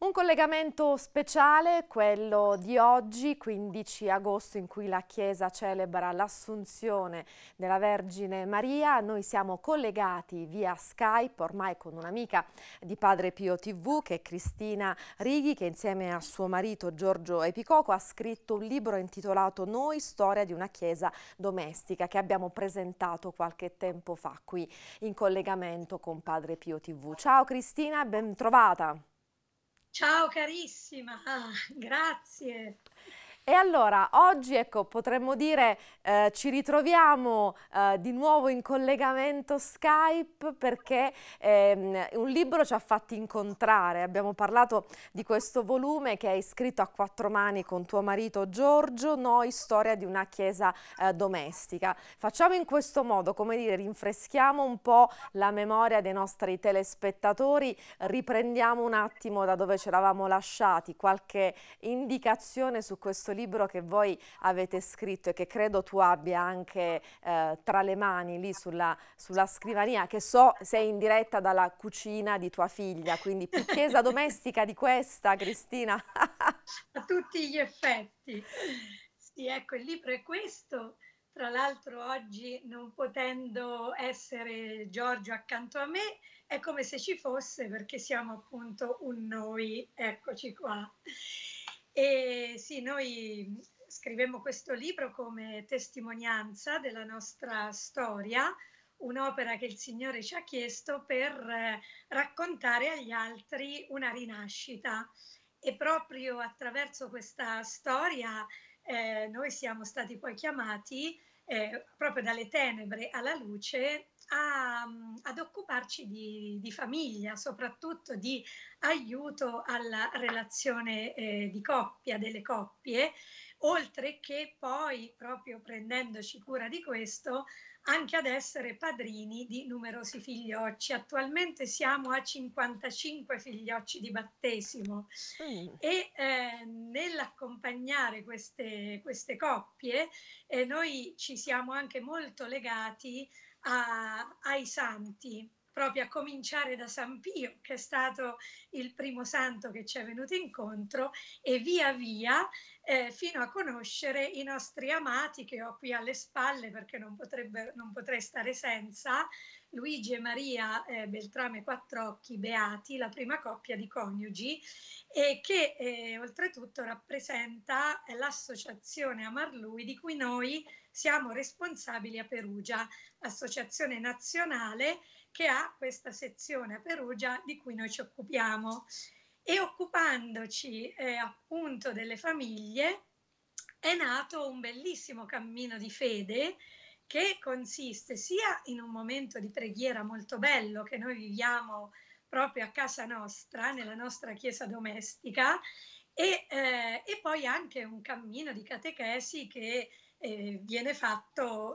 Un collegamento speciale, quello di oggi, 15 agosto, in cui la Chiesa celebra l'Assunzione della Vergine Maria. Noi siamo collegati via Skype, ormai con un'amica di Padre Pio TV, che è Cristina Righi, che insieme a suo marito Giorgio Epicoco ha scritto un libro intitolato Noi, storia di una Chiesa domestica, che abbiamo presentato qualche tempo fa qui in collegamento con Padre Pio TV. Ciao Cristina, ben trovata. Ciao carissima, grazie. E allora, oggi ecco, potremmo dire ci ritroviamo di nuovo in collegamento Skype perché un libro ci ha fatti incontrare. Abbiamo parlato di questo volume che hai scritto a quattro mani con tuo marito Giorgio, Noi, storia di una chiesa domestica. Facciamo in questo modo, come dire, rinfreschiamo un po' la memoria dei nostri telespettatori, riprendiamo un attimo da dove ci eravamo lasciati, qualche indicazione su questo libro che voi avete scritto e che credo tu abbia anche tra le mani lì sulla scrivania, che so sei in diretta dalla cucina di tua figlia, quindi più chiesa domestica di questa, Cristina. A tutti gli effetti. Sì, ecco, il libro è questo. Tra l'altro oggi non potendo essere Giorgio accanto a me, è come se ci fosse perché siamo appunto un noi, eccoci qua. E sì, noi scrivemmo questo libro come testimonianza della nostra storia, un'opera che il Signore ci ha chiesto per raccontare agli altri una rinascita. E proprio attraverso questa storia noi siamo stati poi chiamati proprio dalle tenebre alla luce ad occuparci di famiglia, soprattutto di aiuto alla relazione di coppia, delle coppie, oltre che poi, proprio prendendoci cura di questo, anche ad essere padrini di numerosi figliocci. Attualmente siamo a 55 figliocci di battesimo Mm. e nell'accompagnare queste coppie noi ci siamo anche molto legati ai santi, proprio a cominciare da San Pio, che è stato il primo santo che ci è venuto incontro, e via via fino a conoscere i nostri amati che ho qui alle spalle perché non potrei stare senza, Luigi e Maria Beltrame Quattrocchi, beati, la prima coppia di coniugi, e che oltretutto rappresenta l'associazione Amar Lui di cui noi siamo responsabili a Perugia, l'associazione nazionale che ha questa sezione a Perugia di cui noi ci occupiamo. E occupandoci appunto delle famiglie è nato un bellissimo cammino di fede che consiste sia in un momento di preghiera molto bello che noi viviamo proprio a casa nostra, nella nostra chiesa domestica, e poi anche un cammino di catechesi che viene fatto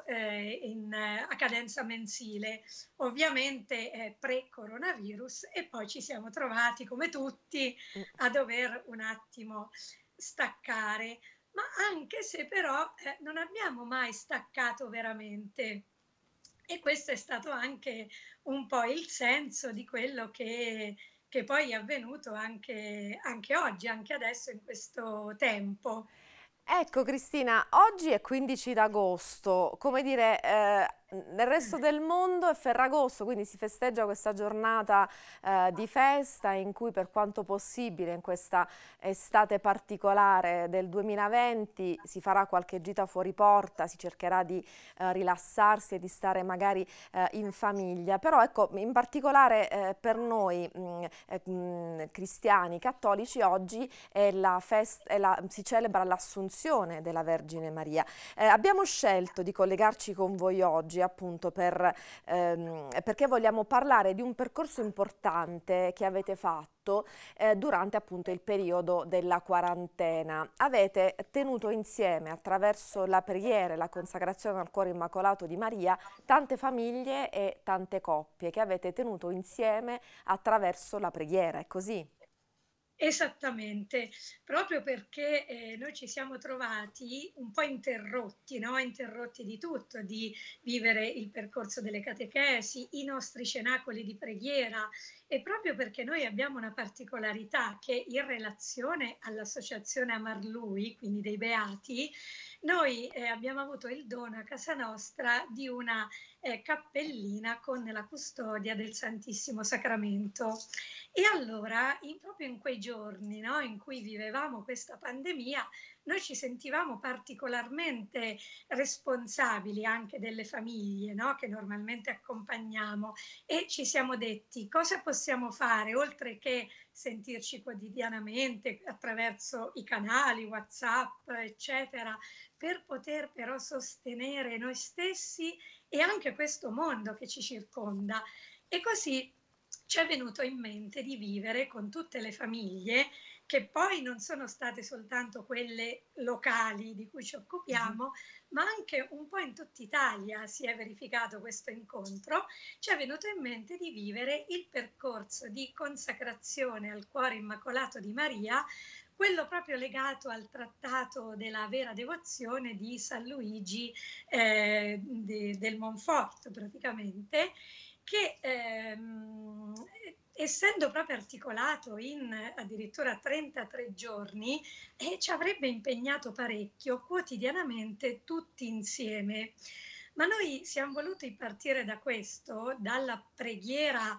a cadenza mensile, ovviamente pre-coronavirus, e poi ci siamo trovati come tutti a dover un attimo staccare, ma anche se però non abbiamo mai staccato veramente. E questo è stato anche un po' il senso di quello che poi è avvenuto anche oggi, anche adesso in questo tempo. Ecco Cristina, oggi è 15 d'agosto, come dire, nel resto del mondo è Ferragosto, quindi si festeggia questa giornata di festa in cui per quanto possibile in questa estate particolare del 2020 si farà qualche gita fuori porta, si cercherà di rilassarsi e di stare magari in famiglia, però ecco, in particolare per noi cristiani cattolici oggi è si celebra l'Assunzione della Vergine Maria. Abbiamo scelto di collegarci con voi oggi appunto perché vogliamo parlare di un percorso importante che avete fatto durante appunto il periodo della quarantena. Avete tenuto insieme attraverso la preghiera e la consacrazione al cuore immacolato di Maria tante famiglie e tante coppie che avete tenuto insieme attraverso la preghiera, è così? Esattamente, proprio perché noi ci siamo trovati un po' interrotti, no? Interrotti di tutto, di vivere il percorso delle catechesi, i nostri cenacoli di preghiera E proprio perché noi abbiamo una particolarità che in relazione all'associazione Amar Lui, quindi dei Beati, noi abbiamo avuto il dono a casa nostra di una cappellina con la custodia del Santissimo Sacramento. E allora, proprio in quei giorni, no, in cui vivevamo questa pandemia, noi ci sentivamo particolarmente responsabili anche delle famiglie, no, che normalmente accompagniamo, e ci siamo detti cosa possiamo fare oltre che sentirci quotidianamente attraverso i canali WhatsApp, eccetera, per poter però sostenere noi stessi e anche questo mondo che ci circonda. E così ci è venuto in mente di vivere con tutte le famiglie, che poi non sono state soltanto quelle locali di cui ci Mhm. occupiamo, ma anche un po' in tutta Italia si è verificato questo incontro. Ci è venuto in mente di vivere il percorso di consacrazione al cuore immacolato di Maria, quello proprio legato al trattato della vera devozione di San Luigi del Monfort praticamente, che essendo proprio articolato in addirittura 33 giorni, ci avrebbe impegnato parecchio quotidianamente tutti insieme. Ma noi siamo voluti partire da questo, dalla preghiera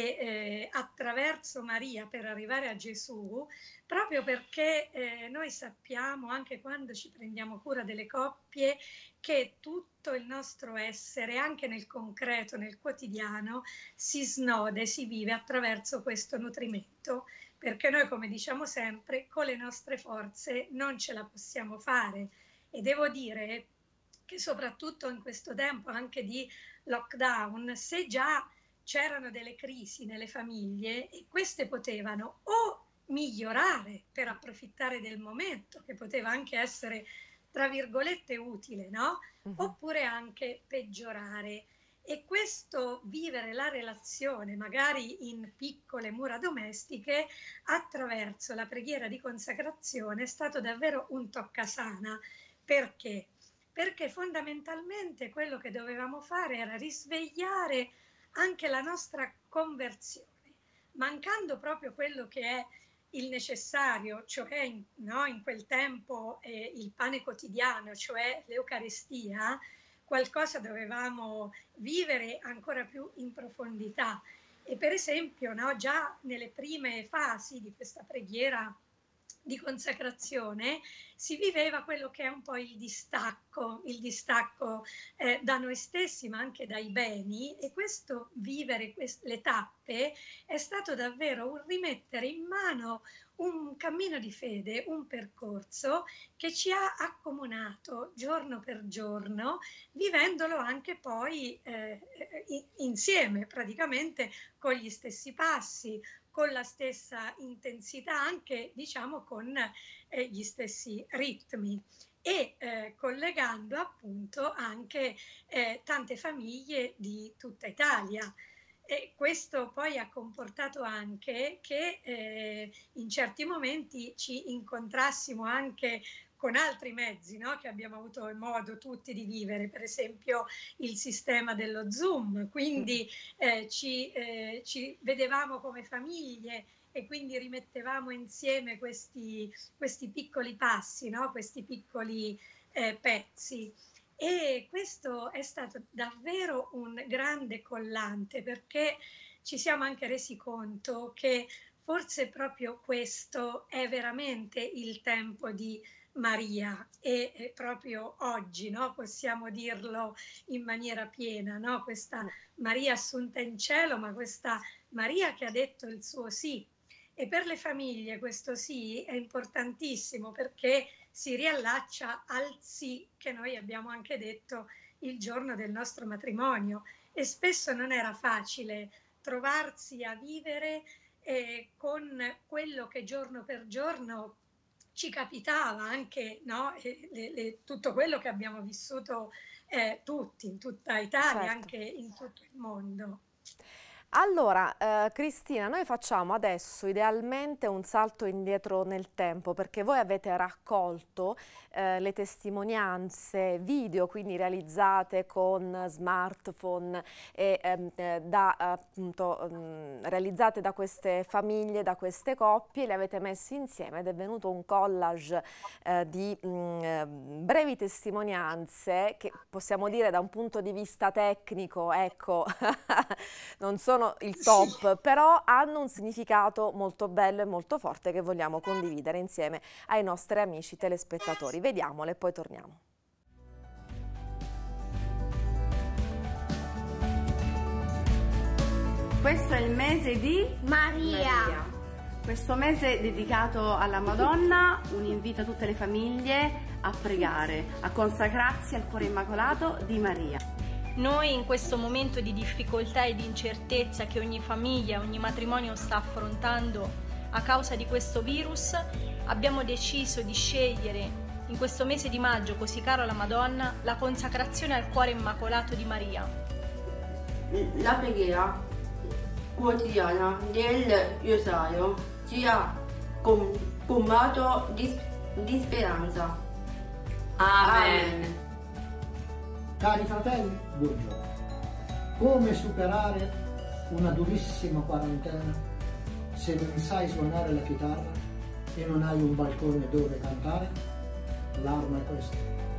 attraverso Maria per arrivare a Gesù, proprio perché noi sappiamo, anche quando ci prendiamo cura delle coppie, che tutto il nostro essere, anche nel concreto, nel quotidiano, si snoda e si vive attraverso questo nutrimento, perché noi, come diciamo sempre, con le nostre forze non ce la possiamo fare. E devo dire che soprattutto in questo tempo anche di lockdown, se già c'erano delle crisi nelle famiglie, e queste potevano o migliorare per approfittare del momento, che poteva anche essere tra virgolette utile, no? Mhm. Oppure anche peggiorare. E questo vivere la relazione, magari in piccole mura domestiche, attraverso la preghiera di consacrazione, è stato davvero un toccasana. Perché? Perché fondamentalmente quello che dovevamo fare era risvegliare anche la nostra conversione, mancando proprio quello che è il necessario, cioè no, in quel tempo il pane quotidiano, cioè l'Eucaristia, qualcosa dovevamo vivere ancora più in profondità. E per esempio, no, già nelle prime fasi di questa preghiera di consacrazione si viveva quello che è un po' il distacco da noi stessi, ma anche dai beni, e questo vivere le tappe è stato davvero un rimettere in mano un cammino di fede, un percorso che ci ha accomunato giorno per giorno, vivendolo anche poi insieme, praticamente con gli stessi passi, con la stessa intensità, anche diciamo con gli stessi ritmi, e collegando appunto anche tante famiglie di tutta Italia. E questo poi ha comportato anche che in certi momenti ci incontrassimo anche con altri mezzi, no? Che abbiamo avuto modo tutti di vivere, per esempio il sistema dello Zoom, quindi ci vedevamo come famiglie e quindi rimettevamo insieme questi piccoli passi, no? Questi piccoli pezzi. E questo è stato davvero un grande collante, perché ci siamo anche resi conto che forse proprio questo è veramente il tempo di Maria, e proprio oggi, no? Possiamo dirlo in maniera piena, no? Questa Maria assunta in cielo, ma questa Maria che ha detto il suo sì. E per le famiglie questo sì è importantissimo, perché si riallaccia al sì che noi abbiamo anche detto il giorno del nostro matrimonio, e spesso non era facile trovarsi a vivere con quello che giorno per giorno ci capitava, anche no? Tutto quello che abbiamo vissuto tutti in tutta Italia, Certo. anche in tutto il mondo. Allora, Cristina, noi facciamo adesso idealmente un salto indietro nel tempo perché voi avete raccolto le testimonianze video, quindi realizzate con smartphone e appunto realizzate da queste famiglie, da queste coppie, le avete messe insieme ed è venuto un collage di brevi testimonianze che possiamo dire da un punto di vista tecnico, ecco, non sono il top, però hanno un significato molto bello e molto forte che vogliamo condividere insieme ai nostri amici telespettatori. Vediamole e poi torniamo. Questo è il mese di Maria. Questo mese dedicato alla Madonna, un invito a tutte le famiglie a pregare, a consacrarsi al cuore immacolato di Maria. Noi in questo momento di difficoltà e di incertezza che ogni famiglia, ogni matrimonio sta affrontando a causa di questo virus, abbiamo deciso di scegliere in questo mese di maggio così caro alla Madonna la consacrazione al cuore immacolato di Maria. La preghiera quotidiana del rosario ci ha colmato di speranza. Amen. Cari fratelli, buongiorno. Come superare una durissima quarantena se non sai suonare la chitarra e non hai un balcone dove cantare? L'arma è questa.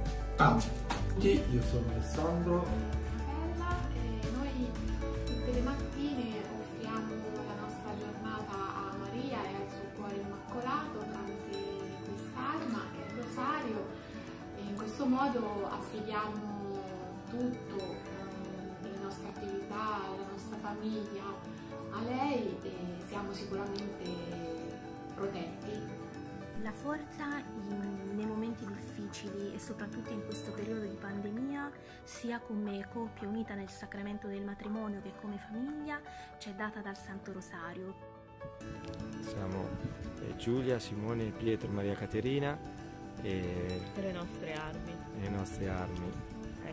Io sono Alessandro. Noi tutte le mattine offriamo la nostra giornata a Maria e al suo cuore immacolato tramite quest'arma che è il rosario, e in questo modo affidiamo tutto, le nostre attività, la nostra famiglia a lei e siamo sicuramente protetti. La forza nei momenti difficili e soprattutto in questo periodo di pandemia, sia come coppia unita nel sacramento del matrimonio che come famiglia, ci è data dal Santo Rosario. Siamo Giulia, Simone, Pietro, Maria Caterina e le nostre armi. Le nostre armi.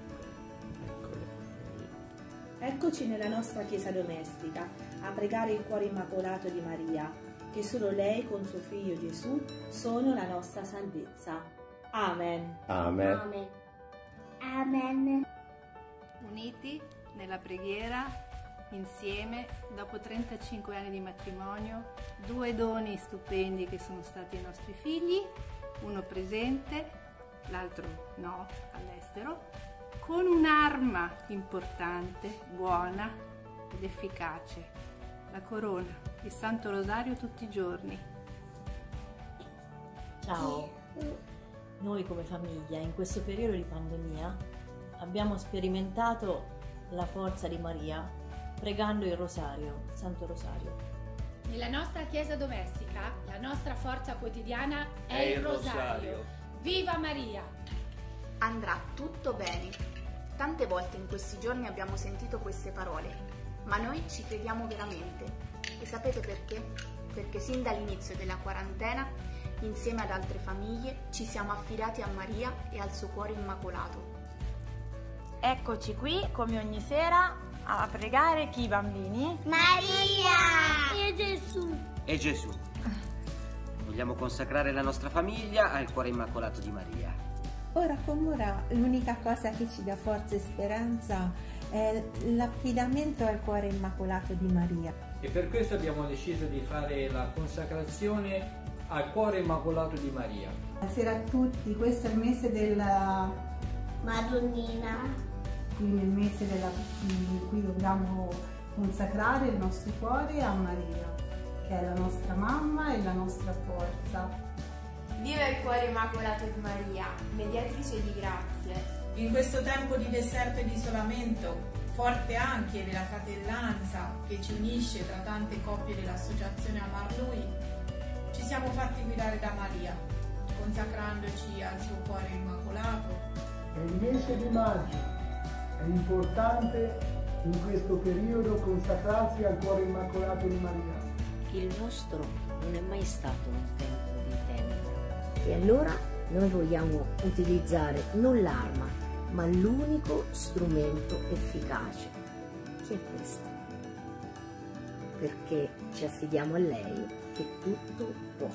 Eccoci nella nostra chiesa domestica a pregare il cuore immacolato di Maria, che solo lei con suo figlio Gesù sono la nostra salvezza. Amen. Amen. Amen. Amen. Uniti nella preghiera, insieme, dopo 35 anni di matrimonio, 2 doni stupendi che sono stati i nostri figli, uno presente, l'altro no, all'estero, con un'arma importante, buona ed efficace, la corona, il Santo Rosario tutti i giorni. Ciao, noi come famiglia in questo periodo di pandemia abbiamo sperimentato la forza di Maria pregando il Rosario, il Santo Rosario. Nella nostra chiesa domestica la nostra forza quotidiana è il Rosario. Viva Maria! Andrà tutto bene. Tante volte in questi giorni abbiamo sentito queste parole, ma noi ci crediamo veramente. E sapete perché? Perché sin dall'inizio della quarantena, insieme ad altre famiglie, ci siamo affidati a Maria e al suo cuore immacolato. Eccoci qui, come ogni sera, a pregare chi i bambini? Maria e Gesù. E Gesù. Vogliamo consacrare la nostra famiglia al cuore immacolato di Maria. Ora come ora l'unica cosa che ci dà forza e speranza è l'affidamento al cuore immacolato di Maria. E per questo abbiamo deciso di fare la consacrazione al cuore immacolato di Maria. Buonasera a tutti, questo è il mese della Madonnina. Quindi il mese in cui dobbiamo consacrare il nostro cuore a Maria, che è la nostra mamma e la nostra forza. Viva il cuore immacolato di Maria, mediatrice di grazie. In questo tempo di deserto e di isolamento, forte anche della fratellanza che ci unisce tra tante coppie dell'associazione Amar Lui, ci siamo fatti guidare da Maria, consacrandoci al suo cuore immacolato. È il mese di maggio, è importante in questo periodo consacrarsi al cuore immacolato di Maria. Il nostro non è mai stato un tempo di tenebra. E allora noi vogliamo utilizzare non l'arma, ma l'unico strumento efficace. Chi è questo? perché ci affidiamo a lei che tutto può.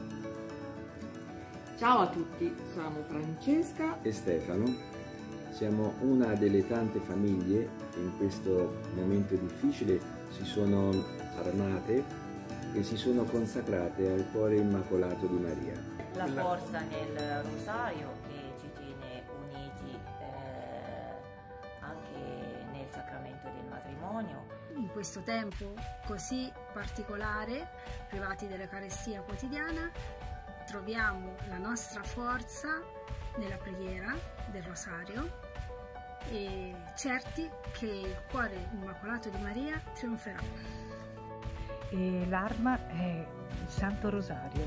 Ciao a tutti, sono Francesca e Stefano. Siamo una delle tante famiglie che in questo momento difficile si sono armate e si sono consacrate al cuore immacolato di Maria. La forza nel rosario che ci tiene uniti anche nel sacramento del matrimonio. In questo tempo così particolare, privati dell'Eucaristia quotidiana, troviamo la nostra forza nella preghiera del rosario e certi che il cuore immacolato di Maria trionferà. E l'arma è il Santo Rosario.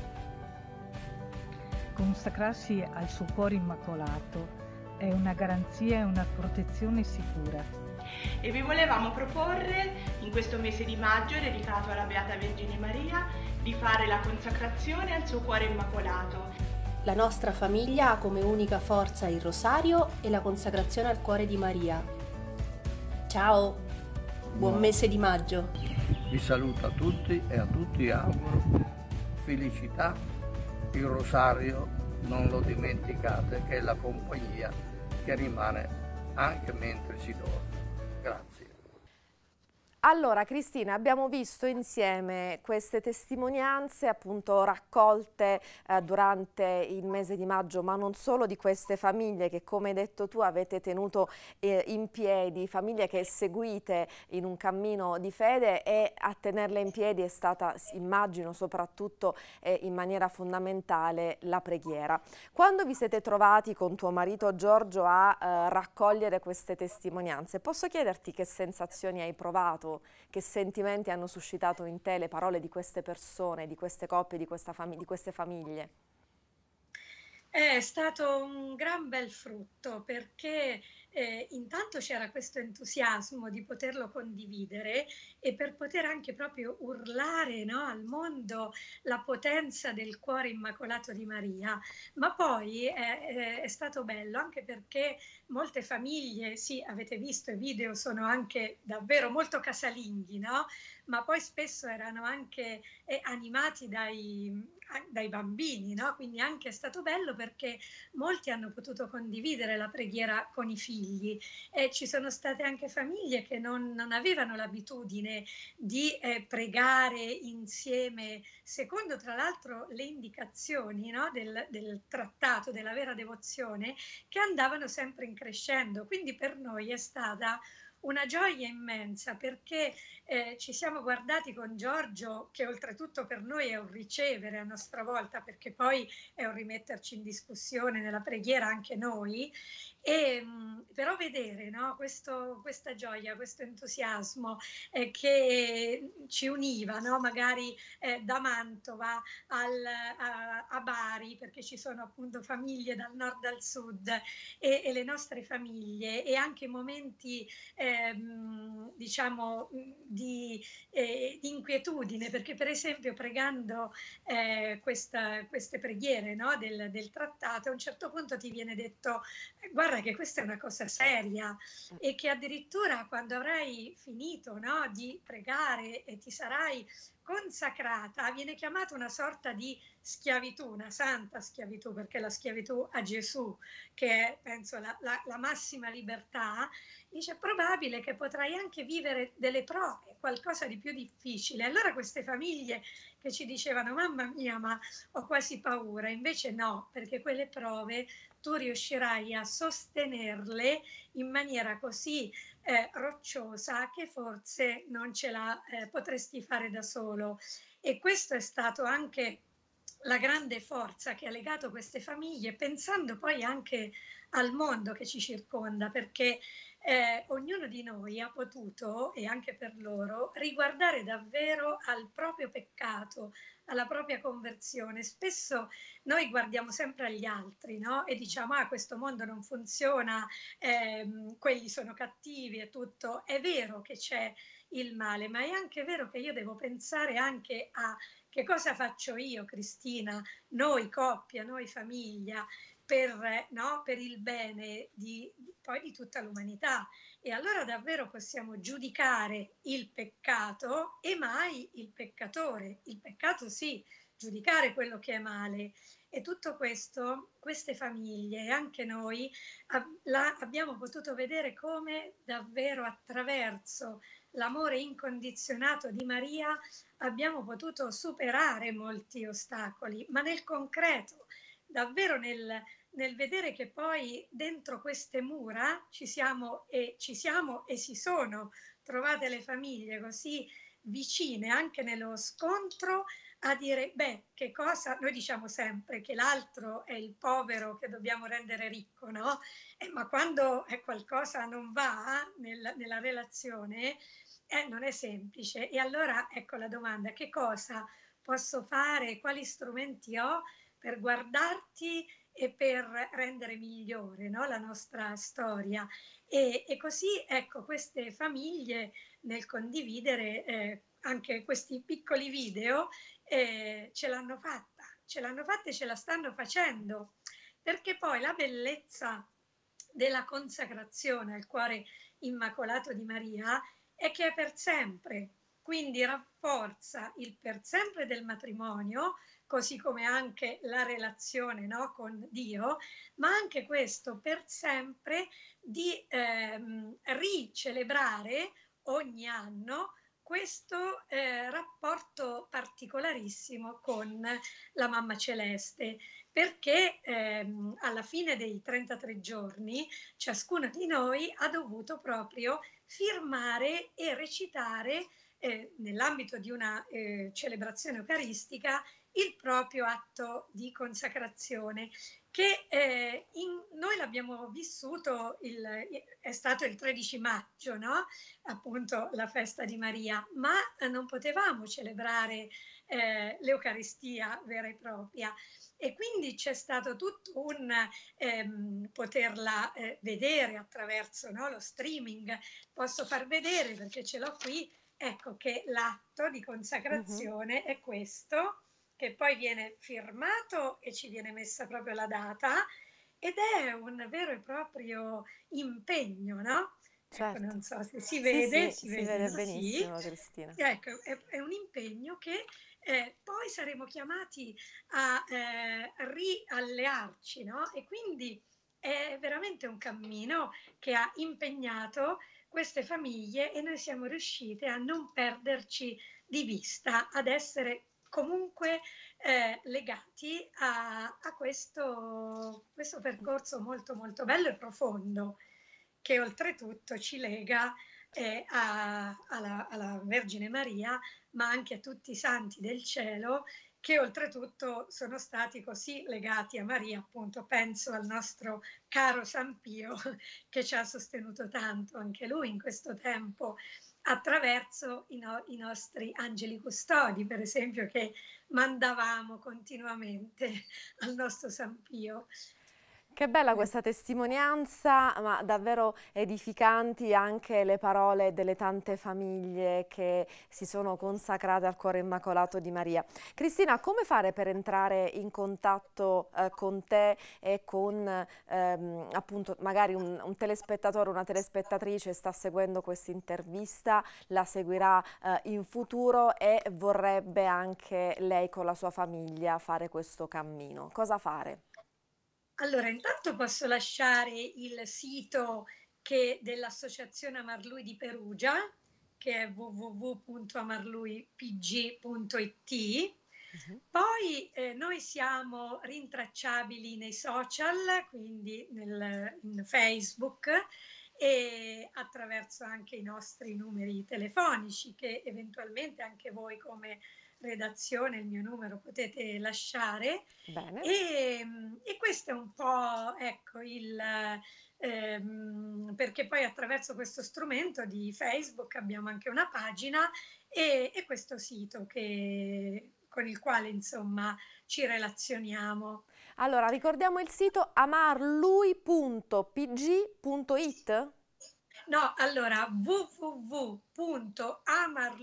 Consacrarsi al suo cuore immacolato è una garanzia e una protezione sicura. E vi volevamo proporre in questo mese di maggio dedicato alla Beata Vergine Maria di fare la consacrazione al suo cuore immacolato. La nostra famiglia ha come unica forza il rosario e la consacrazione al cuore di Maria. Ciao, buon mese di maggio. Vi saluto a tutti e a tutti auguro felicità. Il rosario non lo dimenticate, che è la compagnia che rimane anche mentre si dorme. Grazie. Allora Cristina, abbiamo visto insieme queste testimonianze appunto raccolte durante il mese di maggio, ma non solo, di queste famiglie che, come hai detto tu, avete tenuto in piedi, famiglie che seguite in un cammino di fede, e a tenerle in piedi è stata, immagino, soprattutto in maniera fondamentale la preghiera. Quando vi siete trovati con tuo marito Giorgio a raccogliere queste testimonianze, posso chiederti che sensazioni hai provato? Che sentimenti hanno suscitato in te le parole di queste persone, di queste coppie, di queste famiglie? È stato un gran bel frutto, perché intanto c'era questo entusiasmo di poterlo condividere e per poter anche proprio urlare, no, al mondo la potenza del cuore immacolato di Maria. Ma poi è stato bello anche perché molte famiglie, sì, avete visto, i video sono anche davvero molto casalinghi, no? Ma poi spesso erano anche animati dai bambini, no? Quindi anche è stato bello perché molti hanno potuto condividere la preghiera con i figli, e ci sono state anche famiglie che non avevano l'abitudine di pregare insieme secondo tra l'altro le indicazioni, no? del trattato della vera devozione, che andavano sempre in crescendo. Quindi per noi è stata una gioia immensa, perché ci siamo guardati con Giorgio, che oltretutto per noi è un ricevere a nostra volta, perché poi è un rimetterci in discussione nella preghiera anche noi, e però vedere, no, questa gioia, questo entusiasmo che ci univa, no, magari da Mantova a Bari, perché ci sono appunto famiglie dal nord al sud, e le nostre famiglie, e anche momenti diciamo di inquietudine, perché per esempio pregando queste preghiere, no, del trattato, a un certo punto ti viene detto guarda che questa è una cosa seria, e che addirittura quando avrai finito, no, di pregare e ti sarai consacrata, viene chiamata una sorta di schiavitù, una santa schiavitù, perché la schiavitù a Gesù, che è penso la massima libertà, dice è probabile che potrai anche vivere delle prove, qualcosa di più difficile. Allora queste famiglie che ci dicevano mamma mia ma ho quasi paura, invece no, perché quelle prove tu riuscirai a sostenerle in maniera così rocciosa che forse non ce la potresti fare da solo. E questo è stato anche la grande forza che ha legato queste famiglie, pensando poi anche al mondo che ci circonda, perché ognuno di noi ha potuto, e anche per loro, riguardare davvero al proprio peccato, alla propria conversione. Spesso noi guardiamo sempre agli altri, no? E diciamo questo mondo non funziona, quelli sono cattivi e tutto. È vero che c'è il male, ma è anche vero che io devo pensare anche a che cosa faccio io, Cristina, noi coppia, noi famiglia, per il bene poi di tutta l'umanità. E allora davvero possiamo giudicare il peccato e mai il peccatore. Il peccato sì, giudicare quello che è male. E tutto questo, queste famiglie e anche noi abbiamo potuto vedere come davvero attraverso l'amore incondizionato di Maria abbiamo potuto superare molti ostacoli, ma nel concreto, davvero nel vedere che poi dentro queste mura ci siamo e si sono trovate le famiglie così vicine anche nello scontro a dire, beh, che cosa, noi diciamo sempre che l'altro è il povero che dobbiamo rendere ricco, no? Ma quando qualcosa non va nella relazione, non è semplice. E allora ecco la domanda, che cosa posso fare, quali strumenti ho per guardarti e per rendere migliore, no, la nostra storia. E così ecco queste famiglie nel condividere anche questi piccoli video ce l'hanno fatta e ce la stanno facendo, perché poi la bellezza della consacrazione al cuore immacolato di Maria è che è per sempre, quindi rafforza il per sempre del matrimonio, così come anche la relazione, no, con Dio, ma anche questo per sempre di ricelebrare ogni anno questo rapporto particolarissimo con la Mamma Celeste, perché alla fine dei 33 giorni ciascuno di noi ha dovuto proprio firmare e recitare nell'ambito di una celebrazione eucaristica il proprio atto di consacrazione, che noi l'abbiamo vissuto, è stato il 13 maggio, no? Appunto la festa di Maria, ma non potevamo celebrare l'Eucaristia vera e propria. E quindi c'è stato tutto un poterla vedere attraverso, no, lo streaming. Posso far vedere, perché ce l'ho qui, ecco che l'atto di consacrazione è questo, che poi viene firmato e ci viene messa proprio la data, ed è un vero e proprio impegno, no? Certo. Ecco, non so se si vede, si vede no? benissimo, Sì. Cristina. Ecco, è un impegno che poi saremo chiamati a riallearci, no? E quindi è veramente un cammino che ha impegnato queste famiglie e noi siamo riuscite a non perderci di vista, ad essere comunque legati a questo percorso molto molto bello e profondo, che oltretutto ci lega alla Vergine Maria, ma anche a tutti i santi del cielo, che oltretutto sono stati così legati a Maria. Appunto penso al nostro caro San Pio, che ci ha sostenuto tanto anche lui in questo tempo, attraverso i nostri angeli custodi, per esempio, che mandavamo continuamente al nostro San Pio. Che bella questa testimonianza, ma davvero edificanti anche le parole delle tante famiglie che si sono consacrate al cuore immacolato di Maria. Cristina, come fare per entrare in contatto con te e con appunto magari un telespettatore, una telespettatrice sta seguendo questa intervista, la seguirà in futuro e vorrebbe anche lei con la sua famiglia fare questo cammino? Cosa fare? Allora, intanto posso lasciare il sito dell'Associazione Amarlui di Perugia, che è www.amarluipg.it. Poi noi siamo rintracciabili nei social, quindi in Facebook, e attraverso anche i nostri numeri telefonici, che eventualmente anche voi come redazione, il mio numero, potete lasciare. Bene. E questo è un po', ecco, perché poi attraverso questo strumento di Facebook abbiamo anche una pagina e questo sito con il quale insomma ci relazioniamo. Allora, ricordiamo il sito amarlui.pg.it? No, allora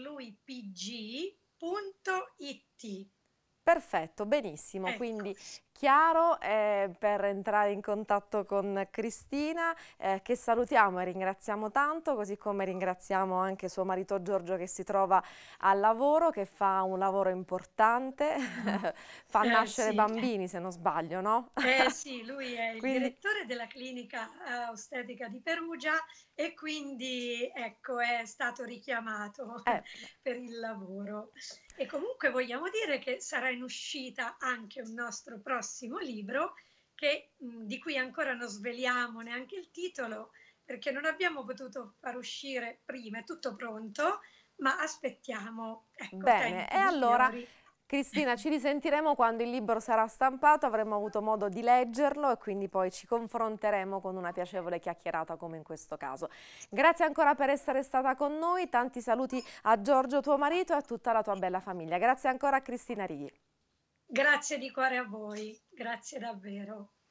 www.amarluipg.it. Perfetto, benissimo, Ecco. quindi chiaro per entrare in contatto con Cristina, che salutiamo e ringraziamo tanto, così come ringraziamo anche suo marito Giorgio che si trova al lavoro, che fa un lavoro importante, fa nascere bambini se non sbaglio, no? Sì, lui è il direttore della clinica ostetrica di Perugia e quindi ecco è stato richiamato per il lavoro. E comunque vogliamo dire che sarà in uscita anche un nostro prossimo libro di cui ancora non sveliamo neanche il titolo perché non abbiamo potuto far uscire prima, è tutto pronto, ma aspettiamo. Ecco, bene, e allora Cristina ci risentiremo quando il libro sarà stampato, avremo avuto modo di leggerlo e quindi poi ci confronteremo con una piacevole chiacchierata come in questo caso. Grazie ancora per essere stata con noi, tanti saluti a Giorgio tuo marito e a tutta la tua bella famiglia. Grazie ancora a Cristina Righi. Grazie di cuore a voi, grazie davvero.